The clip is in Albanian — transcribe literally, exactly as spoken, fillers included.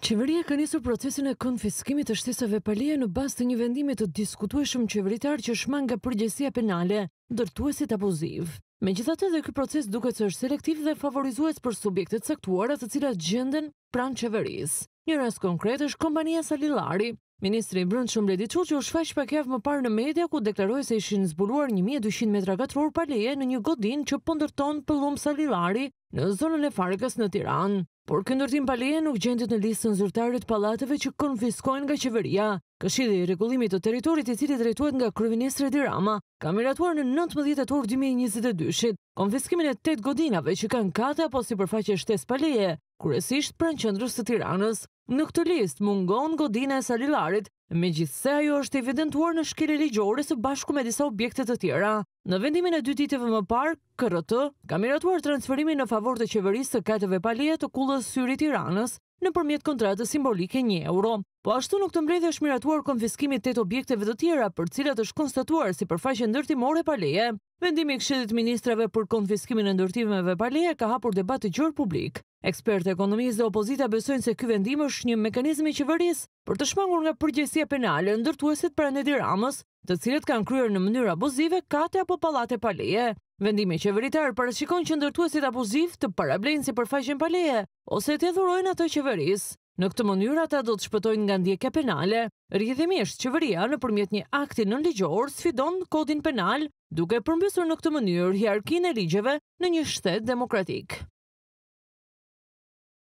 Qeveria ka nisur procesin e konfiskimit të shtesave paleje në bazë të një vendimi të diskutueshëm qeveritar që shman nga përgjegjësia penale ndërtuesit abuziv. Megjithatë, edhe ky proces duket se është selektiv dhe favorizues për subjektet caktuara të cilat gjenden pranë qeverisë. Një rast konkret është kompania Salillari. Ministri i Brendshëm Bledi Çuçi u shfaq pak javë më parë në media ku deklaroi se ishin zbuluar një mijë e dyqind metra katror paleje në një godinë që po ndërton pëllum Salillari në zonën e Farkës në Tiranë. Por ky ndërtim paleje nuk gjendet në listën zyrtare të pallateve që konfiskohen nga qeveria. Këshilli i Rregullimit të Territorit, i cili drejtohet nga kryeministri Edi Rama, ka miratuar në nëntëmbëdhjetë tetor dy mijë e njëzet e dyshit konfiskimin e tetë godinave që kanë kate apo sipërfaqe shtesë paleje, kryesisht pranë qendrës së Tiranës. Në këtë listë mungon godina e Salillarit, megjithse ajo është evidentuar në shkelje ligjore së bashku me disa objekte të tjera. Në vendimin e dy ditëve më parë, K R T ka miratuar transferimin në favor të qeverisë të kateve paleje të kullës Syri Tiranës nëpërmjet kontratës simbolike një euro. Po ashtu në këtë mbledhje është miratuar konfiskimi tetë objekteve të tjera për cilat është konstatuar sipërfaqe ndërtimore paleje. Vendimi i Këshillit të Ministrave për konfiskimin e ndërtimeve paleje ka hapur debat të gjerë publik. Ekspertë ekonomistë dhe opozita besojnë se ky vendim është një mekanizëm i qeverisë për të shmangur nga përgjegjësia penale ndërtuesit pranë Edi Ramës, të cilët kanë kryer në mënyrë abuzive kate apo pallate paleje. Vendimi qeveritar parashikon që ndërtuesit abuziv të parablejnë sipërfaqen paleje ose të dhurojnë atë qeverisë. Në këtë mënyrë ata do të shpëtojnë nga ndjekja penale. Rrjedhimisht qeveria nëpërmjet një akti nënligjor sfidon kodin penal, duke përmbysur në këtë mënyrë hierarkinë e ligjeve në një shtet demokratik.